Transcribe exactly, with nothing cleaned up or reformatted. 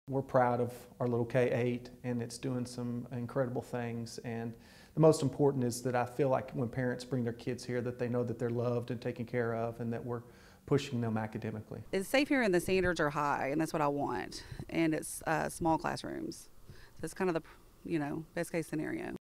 We're proud of our little K eight, and it's doing some incredible things. And the most important is that I feel like when parents bring their kids here, that they know that they're loved and taken care of, and that we're pushing them academically. It's safe here and the standards are high, and that's what I want. And it's uh, small classrooms. So it's kind of the, you know, best case scenario.